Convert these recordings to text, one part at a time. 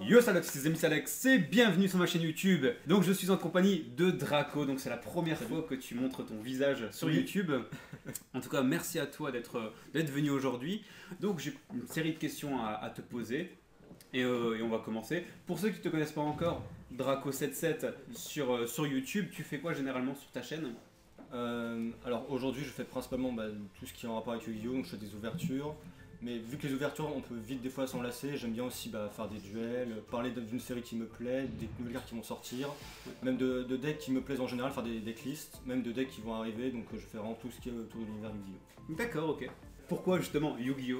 Yo salut, c'est Alex et bienvenue sur ma chaîne YouTube. Donc je suis en compagnie de Draco, donc c'est la première fois que tu montres ton visage sur YouTube. En tout cas, merci à toi d'être venu aujourd'hui. Donc j'ai une série de questions à te poser et on va commencer. Pour ceux qui ne te connaissent pas encore, Draco77 sur YouTube, tu fais quoi généralement sur ta chaîne? Alors aujourd'hui je fais principalement tout ce qui est en rapport avec Yu-Gi-Oh! Donc je fais des ouvertures, mais vu que les ouvertures on peut vite des fois s'en lasser, j'aime bien aussi faire des duels, parler d'une série qui me plaît, des nouvelles cartes qui vont sortir, même de decks qui me plaisent en général, faire des decklists, même de decks qui vont arriver, donc je fais vraiment tout ce qui est autour de l'univers Yu-Gi-Oh! D'accord, ok. Pourquoi justement Yu-Gi-Oh!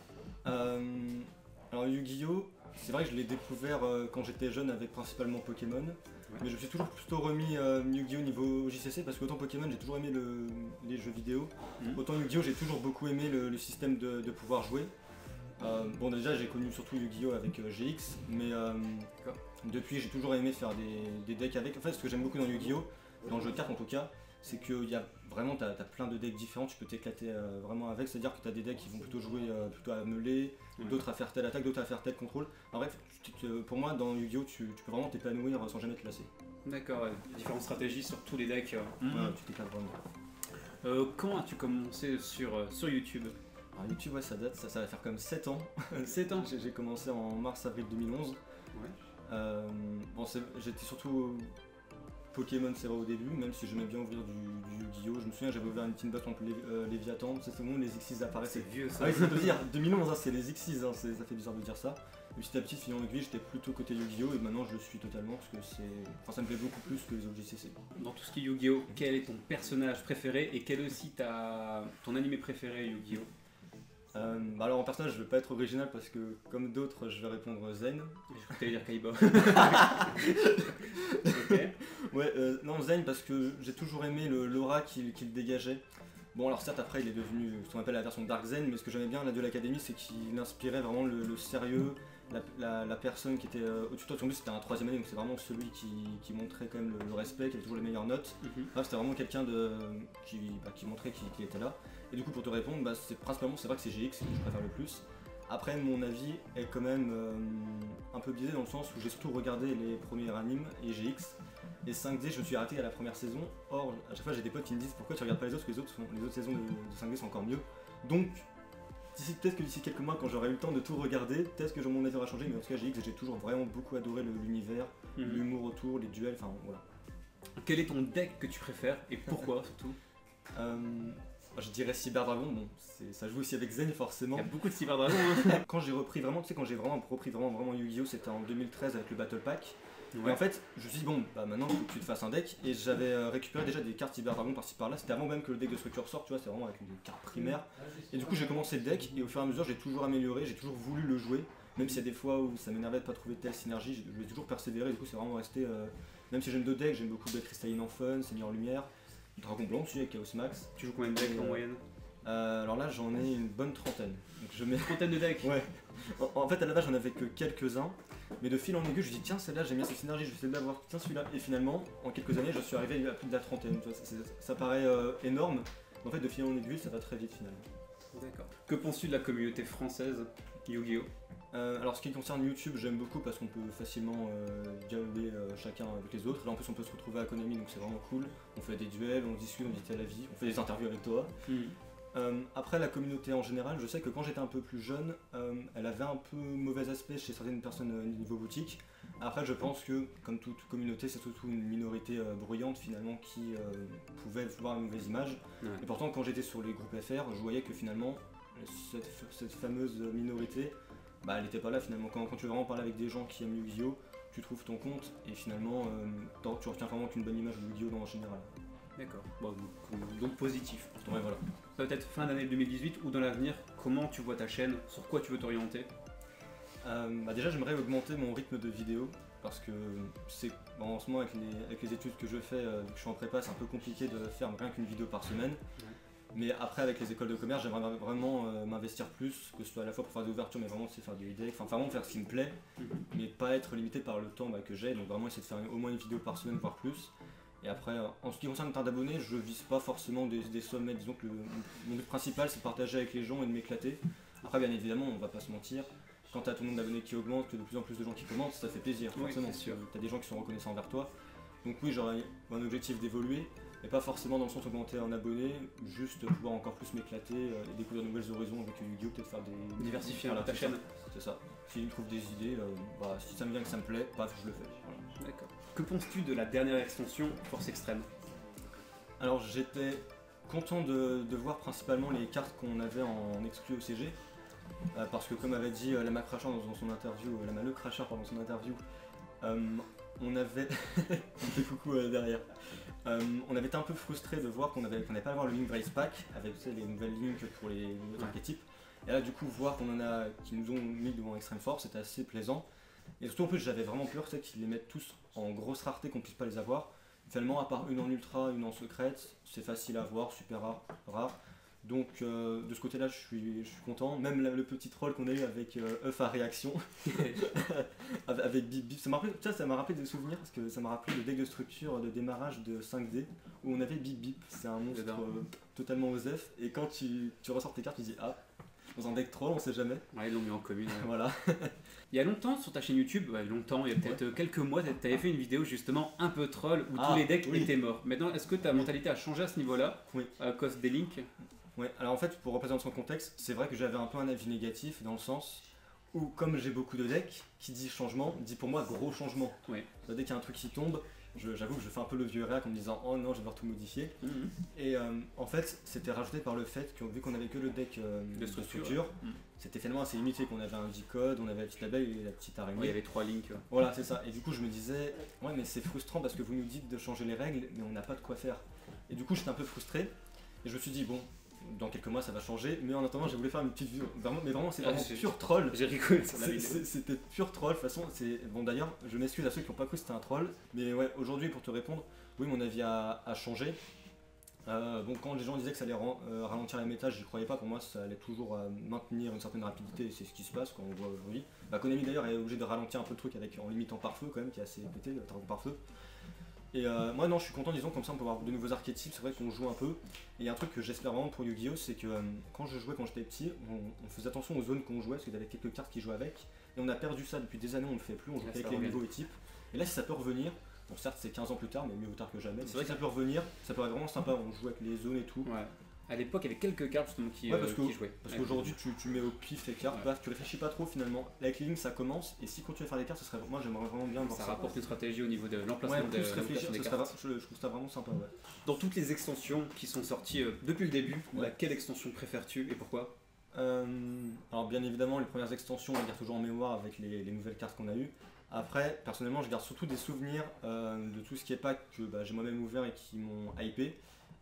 Alors Yu-Gi-Oh! C'est vrai que je l'ai découvert quand j'étais jeune avec principalement Pokémon. Ouais. Mais je me suis toujours plutôt remis Yu-Gi-Oh! Niveau JCC parce qu'autant Pokémon j'ai toujours aimé les jeux vidéo, autant Yu-Gi-Oh! J'ai toujours beaucoup aimé le système de pouvoir jouer. Bon déjà j'ai connu surtout Yu-Gi-Oh! Avec GX, mais depuis j'ai toujours aimé faire des decks avec. En fait ce que j'aime beaucoup dans Yu-Gi-Oh! Dans le jeu de cartes en tout cas, c'est que t'as plein de decks différents, tu peux t'éclater vraiment avec, c'est-à-dire que tu as des decks qui vont plutôt jouer plutôt à meuler, d'autres à faire telle attaque, d'autres à faire tel contrôle. En bref, pour moi dans Yu-Gi-Oh! Tu peux vraiment t'épanouir sans jamais te lasser. D'accord, différentes stratégies sur tous les decks. Ouais, tu t'éclates vraiment. Quand as-tu commencé sur YouTube? Alors YouTube, ouais, ça date, ça va faire comme 7 ans. 7 ans. J'ai commencé en mars-avril 2011. Ouais. Bon, j'étais surtout Pokémon, c'est vrai au début, même si j'aimais bien ouvrir du Yu-Gi-Oh! Je me souviens, j'avais ouvert une Team Box contre Léviathan, c'est au moment où les X6 apparaissaient. C'est vieux ça. Ah oui, c'est de dire, 2011, hein, c'est les X6, hein, ça fait bizarre de dire ça. Et petit à petit, fil en aiguille, j'étais plutôt côté Yu-Gi-Oh! Et maintenant je le suis totalement parce que ça me plaît beaucoup plus que les autres JCC. Dans tout ce qui est Yu-Gi-Oh! Quel est ton personnage préféré et quel est aussi ton animé préféré Yu-Gi-Oh! Alors en personnage je vais pas être original parce que comme d'autres je vais répondre Zen. Je crois que t'allais dire Kaiba. Okay. Ouais, non Zen parce que j'ai toujours aimé l'aura qu'il dégageait. Bon alors certes après il est devenu ce qu'on appelle la version Dark Zen, mais ce que j'aimais bien là de l'Académie c'est qu'il inspirait vraiment le sérieux, la personne qui était au-dessus de toi. En plus c'était un 3ème année donc c'est vraiment celui qui montrait quand même le respect, qui avait toujours les meilleures notes. C'était vraiment quelqu'un qui montrait qu'il était là. Et du coup pour te répondre, c'est vrai que c'est GX que je préfère le plus. Après mon avis est quand même un peu biaisé dans le sens où j'ai surtout regardé les premiers animes et GX. Et 5D je me suis arrêté à la première saison. Or à chaque fois j'ai des potes qui me disent pourquoi tu regardes pas les autres parce que les autres saisons de 5D sont encore mieux. Donc peut-être que d'ici quelques mois quand j'aurai eu le temps de tout regarder, peut-être que mon avis aura changé, mais en tout cas GX j'ai toujours vraiment beaucoup adoré l'univers, l'humour autour, les duels, enfin voilà. Quel est ton deck que tu préfères et pourquoi surtout? Je dirais Cyber Dragon, bon, ça joue aussi avec Zen forcément. Il y a beaucoup de Cyber Dragon. Hein. Quand j'ai repris vraiment, repris vraiment Yu-Gi-Oh! C'était en 2013 avec le Battle Pack. Ouais. Et en fait, je me suis dit, bon, maintenant faut que tu te fasses un deck. Et j'avais récupéré déjà des cartes Cyber Dragon par-ci par-là. C'était avant même que le deck de structure sorte, tu vois, c'est vraiment avec des cartes primaires. Et du coup, j'ai commencé le deck et au fur et à mesure, j'ai toujours amélioré, j'ai toujours voulu le jouer. Même s'il y a des fois où ça m'énervait de pas trouver telle synergie, je vais toujours persévérer. Du coup, c'est vraiment resté. Même si j'aime deux decks, j'aime beaucoup Deck Cristalline en Fun, Seigneur Lumière. Dragon Blanc aussi avec Chaos Max. Tu joues combien de decks en moyenne? Alors là j'en ai une bonne trentaine. Donc je mets... Trentaine de decks? Ouais. En fait à la base j'en avais que quelques-uns. Mais de fil en aiguille je me dis tiens celle-là j'aime bien cette synergie, je vais essayer d'avoir tiens celui-là. Et finalement en quelques années je suis arrivé à plus de la trentaine. Ça paraît énorme. Mais en fait de fil en aiguille ça va très vite finalement. D'accord. Que penses-tu de la communauté française Yu-Gi-Oh! Alors ce qui concerne YouTube j'aime beaucoup parce qu'on peut facilement dialoguer chacun avec les autres. Là en plus on peut se retrouver à Konami donc c'est vraiment cool. On fait des duels, on discute, on dit à la vie, on fait des interviews avec toi. Après la communauté en général, je sais que quand j'étais un peu plus jeune, elle avait un peu mauvais aspect chez certaines personnes niveau boutique. Après je pense que comme toute communauté c'est surtout une minorité bruyante finalement qui pouvait voir une mauvaise image. Ouais. Et pourtant quand j'étais sur les groupes FR, je voyais que finalement cette fameuse minorité, elle n'était pas là finalement. Quand tu veux vraiment parler avec des gens qui aiment Yu-Gi-Oh! Tu trouves ton compte et finalement tu retiens vraiment qu'une bonne image de Yu-Gi-Oh! En général. D'accord, bon, donc positif. Ouais, voilà. Peut-être fin d'année 2018 ou dans l'avenir, comment tu vois ta chaîne, sur quoi tu veux t'orienter? Déjà j'aimerais augmenter mon rythme de vidéo parce que en ce moment avec les études que je fais, que je suis en prépa, c'est un peu compliqué de faire rien qu'une vidéo par semaine. Ouais. Mais après avec les écoles de commerce j'aimerais vraiment m'investir plus, que ce soit à la fois pour faire des ouvertures mais vraiment faire du deck, enfin vraiment faire ce qui me plaît, mais pas être limité par le temps que j'ai, donc vraiment essayer de faire au moins une vidéo par semaine voire plus. Et après, en ce qui concerne le temps d'abonnés, je vise pas forcément des sommets, disons que mon but principal c'est de partager avec les gens et de m'éclater. Après bien évidemment on va pas se mentir, quand tu as ton nombre d'abonnés qui augmente, que de plus en plus de gens qui commentent, ça fait plaisir, Oui, forcément. c'est sûr. Tu as des gens qui sont reconnaissants envers toi. Donc oui, j'aurais un objectif d'évoluer, mais pas forcément dans le sens d'augmenter en abonnés, juste pouvoir encore plus m'éclater et découvrir de nouvelles horizons avec Yu-Gi-Oh! Peut-être faire des... Diversifier Voilà, ta c'est chaîne. ça, c'est ça. Si je trouve des idées, si ça me vient que ça me plaît, paf, je le fais. Voilà. D'accord. Que penses-tu de la dernière extension Force Extrême? Alors j'étais content de voir principalement les cartes qu'on avait en exclu au CG, parce que comme avait dit Lama Crasher dans son interview, Lama le Crasher pendant son interview, on avait... on fait coucou derrière. On avait été un peu frustré de voir qu'on n'avait pas à avoir le Link Brace Pack avec les nouvelles links pour les nouveaux archétypes. Et là du coup voir qu'on en a qui nous ont mis devant Extreme Force, c'était assez plaisant. Et surtout en plus j'avais vraiment peur qu'ils les mettent tous en grosse rareté, qu'on puisse pas les avoir. Finalement à part une en ultra, une en secrète, c'est facile à avoir, super rare. Donc de ce côté là je suis content. Même le petit troll qu'on a eu avec œuf à réaction avec Bip Bip, ça m'a rappelé des souvenirs parce que ça m'a rappelé le deck de structure de démarrage de 5D où on avait Bip Bip, c'est un monstre totalement osef et quand tu ressors tes cartes tu dis ah, dans un deck troll on sait jamais. Ouais, ils l'ont mis en commune. Voilà. Il y a longtemps sur ta chaîne YouTube, il y a peut-être quelques mois, tu avais fait une vidéo justement un peu troll où tous les decks étaient morts. Maintenant, est-ce que ta mentalité a changé à ce niveau-là à cause des links? Ouais, alors en fait, pour représenter son contexte, c'est vrai que j'avais un peu un avis négatif dans le sens où, comme j'ai beaucoup de decks, qui dit changement, dit pour moi gros changement. Ouais. Dès qu'il y a un truc qui tombe, j'avoue que je fais un peu le vieux réac en me disant oh non, je vais devoir tout modifier. Et en fait, c'était rajouté par le fait que, vu qu'on avait que le deck de structure, c'était finalement assez limité, qu'on avait un V-code, on avait la petite abeille et la petite araignée. Il y avait 3 links. Voilà, c'est ça. Et du coup, je me disais, ouais, mais c'est frustrant parce que vous nous dites de changer les règles, mais on n'a pas de quoi faire. Et du coup, j'étais un peu frustré. Et je me suis dit, bon, dans quelques mois ça va changer, mais en attendant j'ai voulu faire une petite vidéo, mais vraiment c'est vraiment pur troll. J'ai rigolé sur la vidéo. C'était pur troll, de toute façon, bon d'ailleurs je m'excuse à ceux qui n'ont pas cru que c'était un troll, mais ouais, aujourd'hui pour te répondre, oui mon avis a changé. Bon, quand les gens disaient que ça allait ralentir la méta, j'y croyais pas, pour moi ça allait toujours maintenir une certaine rapidité, et c'est ce qui se passe quand on voit aujourd'hui. Konami d'ailleurs est obligé de ralentir un peu le truc en limitant par feu quand même, qui est assez pété, le dragon par feu. Et moi non, je suis content, disons, comme ça on peut avoir de nouveaux archétypes, c'est vrai qu'on joue un peu. Et il y a un truc que j'espère vraiment pour Yu-Gi-Oh, c'est que quand je jouais quand j'étais petit, on faisait attention aux zones qu'on jouait, parce qu'il y avait quelques cartes qui jouaient avec. Et on a perdu ça depuis des années, on ne le fait plus, on joue avec les nouveaux types. Et là si ça peut revenir, bon certes c'est 15 ans plus tard, mais mieux tard que jamais, c'est vrai que ça peut revenir, ça peut être vraiment sympa, on joue avec les zones et tout. Ouais. À l'époque, il y avait quelques cartes justement qui jouaient. Parce qu'aujourd'hui, tu mets au pif tes cartes, tu réfléchis pas trop finalement. Avec les lignes, ça commence, et si tu veux faire des cartes, moi j'aimerais vraiment bien voir ça. Ça rapporte une stratégie au niveau de l'emplacement des cartes. Je trouve ça vraiment sympa. Ouais. Dans toutes les extensions qui sont sorties depuis le début, laquelle extension préfères-tu et pourquoi? Alors bien évidemment, les premières extensions, on les garde toujours en mémoire avec les nouvelles cartes qu'on a eues. Après, personnellement, je garde surtout des souvenirs de tout ce qui est pack que j'ai moi-même ouvert et qui m'ont hypé.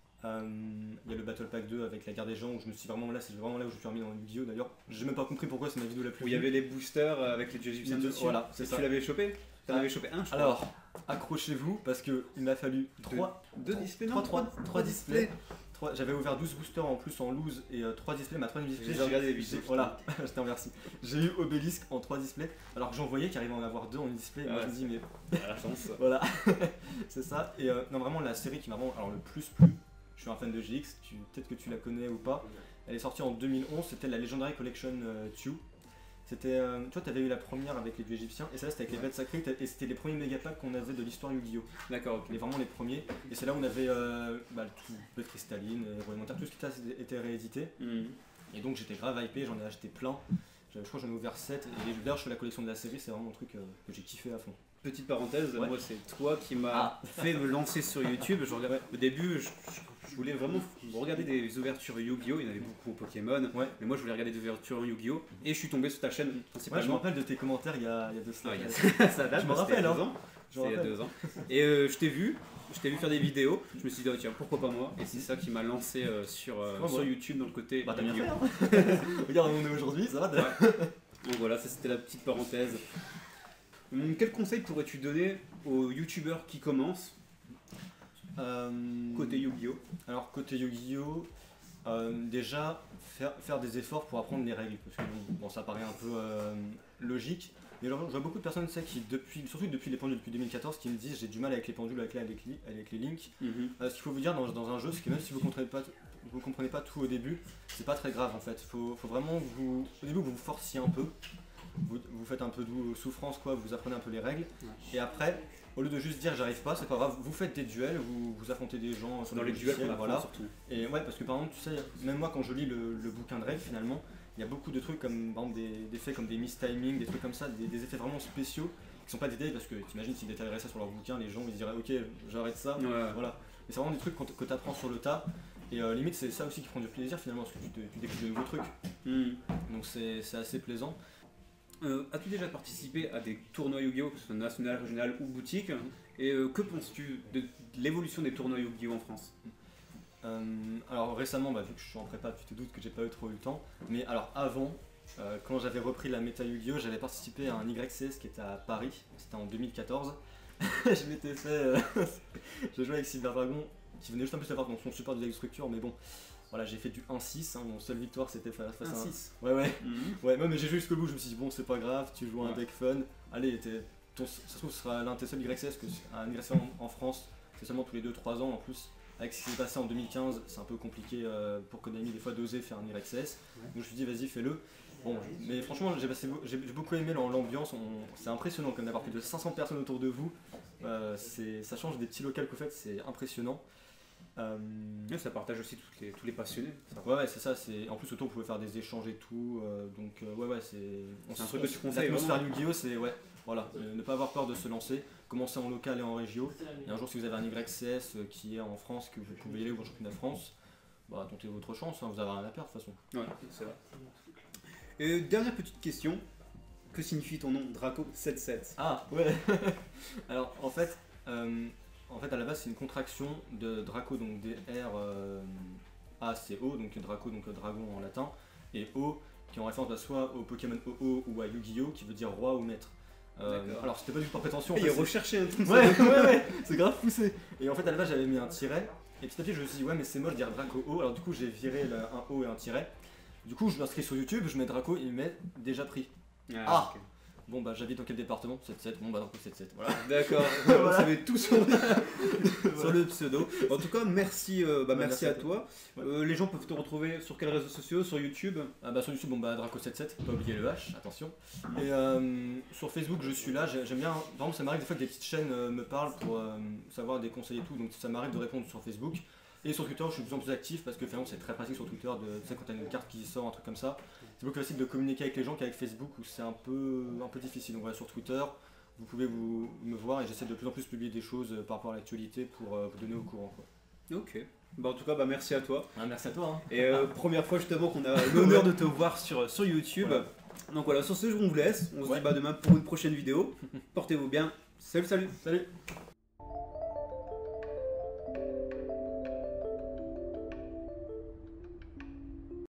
Il y a le Battle Pack 2 avec la guerre des gens où je me suis vraiment là, c'est vraiment là où je me suis remis dans le Yu-Gi-Oh! D'ailleurs, j'ai même pas compris pourquoi c'est ma vidéo la plus vue. Où il y avait les boosters avec les dieux égyptiens dessus. Voilà, c'est ça. Tu l'avais chopé? T'en avais chopé un, je crois. Alors, accrochez-vous parce qu'il m'a fallu 3 displays. J'avais ouvert 12 boosters en plus en loose et 3 displays, ma 3ème display. J'ai regardé les vidéos. Voilà, je te remercie. J'ai eu Obélisque en 3 displays, alors que j'en voyais qu'il arrivait à en avoir 2 en display. Moi je me dis, mais. La chance. Voilà, c'est ça. Et non, vraiment, la série qui m'a vraiment. Alors, le plus plu, je suis un fan de GX, peut-être que tu la connais ou pas. Elle est sortie en 2011, c'était la Legendary Collection 2. C'était, toi t'avais eu la première avec les dieux égyptiens et ça c'était avec les bêtes sacrées et c'était les premiers méga packs qu'on avait de l'histoire Yu-Gi-Oh! D'accord, ok. Vraiment les premiers et c'est là où on avait tout, le cristalline, Élémentaire, tout ce qui était réédité. Et donc j'étais grave hypé, j'en ai acheté plein. Je crois que j'en ai ouvert 7 et d'ailleurs je fais la collection de la série, c'est vraiment un truc que j'ai kiffé à fond. Petite parenthèse, moi c'est toi qui m'as fait me lancer sur YouTube. Au début, je voulais vraiment regarder des ouvertures Yu-Gi-Oh! Il y en avait beaucoup au Pokémon, mais moi je voulais regarder des ouvertures Yu-Gi-Oh! Et je suis tombé sur ta chaîne principalement. Ouais, je me rappelle de tes commentaires il y a 2 semaines. Ça date, je me rappelle, il y a 2 ans. Et je t'ai vu faire des vidéos, je me suis dit oh, tiens pourquoi pas moi, et c'est ça qui m'a lancé sur YouTube dans le côté t'as bien fait, hein. Regarde où on est aujourd'hui, ça va. Donc voilà, ça c'était la petite parenthèse. Quel conseil pourrais-tu donner aux youtubeurs qui commencent côté Yu-Gi-Oh? Alors côté Yu-Gi-Oh, déjà faire des efforts pour apprendre les règles, parce que bon, ça paraît un peu logique. Mais je vois beaucoup de personnes qui, surtout depuis les pendules, depuis 2014, qui me disent j'ai du mal avec les pendules, avec les links. Ce qu'il faut vous dire dans un jeu, c'est que même si vous ne comprenez pas tout au début, c'est pas très grave en fait. Faut vraiment au début vous vous forciez un peu. vous faites un peu de souffrance, quoi, vous apprenez un peu les règles. Et après, au lieu de juste dire j'arrive pas, c'est pas grave, vous faites des duels, vous affrontez des gens sur dans le les duels, voilà. surtout. Et ouais, parce que par exemple, tu sais, même moi quand je lis le bouquin de règles, finalement, il y a beaucoup de trucs comme par exemple des faits comme des mistiming, des trucs comme ça, des effets vraiment spéciaux qui sont pas détaillés parce que t'imagines s'ils détailleraient ça sur leur bouquin, les gens ils se diraient ok, j'arrête ça, voilà. Mais c'est vraiment des trucs que t'apprends sur le tas. Et limite c'est ça aussi qui prend du plaisir finalement parce que tu découvres de nouveaux trucs. Donc c'est assez plaisant. As-tu déjà participé à des tournois Yu-Gi-Oh, que ce soit national, régional ou boutique? Et que penses-tu de l'évolution des tournois Yu-Gi-Oh en France? Alors récemment, vu que je suis en prépa, tu te doutes que j'ai pas eu trop eu le temps. Mais alors avant, quand j'avais repris la méta Yu-Gi-Oh, j'avais participé à un YCS qui était à Paris. C'était en 2014. Je m'étais fait... j'ai joué avec Silver Dragon qui venait juste un peu savoir dans son support de deck structure, mais bon. Voilà, j'ai fait du 1-6, mon seule victoire c'était face à un 6. Ouais, mais j'ai joué jusqu'au bout, je me suis dit bon c'est pas grave, tu joues un deck fun, allez, ça se trouve ce sera l'un de tes seuls YCS, que un YCS en France, c'est seulement tous les 2-3 ans en plus. Avec ce qui s'est passé en 2015, c'est un peu compliqué pour Konami des fois d'oser faire un YCS. Donc je me suis dit vas-y fais-le. Bon, mais franchement j'ai beaucoup aimé l'ambiance, c'est impressionnant comme d'avoir plus de 500 personnes autour de vous. Ça change des petits locales que vous faites, c'est impressionnant. Ça partage aussi tous les passionnés. Ouais, c'est ça. En plus autour vous pouvez faire des échanges et tout. Donc c'est un truc que tu conseilles. L'atmosphère Yu-Gi-Oh, c'est voilà, ne pas avoir peur de se lancer, commencer en local et en régio. Et un jour si vous avez un YCS qui est en France, que vous pouvez y aller au championnat de France, tentez votre chance, vous avez rien à perdre de toute façon. Ouais, c'est vrai. Et dernière petite question, que signifie ton nom Draco 77? Ah ouais. Alors en fait à la base c'est une contraction de Draco, donc D-R-A-C-O, donc Draco, donc dragon en latin, et O qui est en référence soit au Pokémon OO ou à Yu-Gi-Oh qui veut dire roi ou maître. Alors c'était pas du tout par prétention. Il recherché un truc. Ouais, c'est grave poussé. Et en fait à la base j'avais mis un tiret, et petit à petit je me suis dit ouais mais c'est moche de dire Draco O, alors du coup j'ai viré un O et un tiret. Du coup je m'inscris sur YouTube, je mets Draco, il met déjà pris. Okay. Bon j'habite dans quel département? 7-7, Draco 7-7, voilà. D'accord, vous savez tout sur le pseudo. En tout cas, merci, merci à toi. Les gens peuvent te retrouver sur quels réseaux sociaux? Sur YouTube? Sur YouTube, Draco 7-7, pas oublier le H, attention. Et sur Facebook, je suis là, j'aime bien, par exemple ça m'arrive des fois que des petites chaînes me parlent pour savoir des conseils et tout, donc ça m'arrive de répondre sur Facebook. Et sur Twitter, je suis de plus en plus actif parce que finalement c'est très pratique sur Twitter, tu sais quand t'as une carte qui sort, un truc comme ça. C'est beaucoup plus facile de communiquer avec les gens qu'avec Facebook où c'est un peu difficile. Donc voilà, sur Twitter, vous pouvez me voir et j'essaie de plus en plus publier des choses par rapport à l'actualité pour vous donner au courant, quoi. Ok. En tout cas, merci à toi. Merci à toi. Et première fois justement qu'on a l'honneur de te voir sur YouTube. Voilà. Donc voilà, sur ce, on vous laisse. On se dit demain pour une prochaine vidéo. Portez-vous bien. Salut. Salut.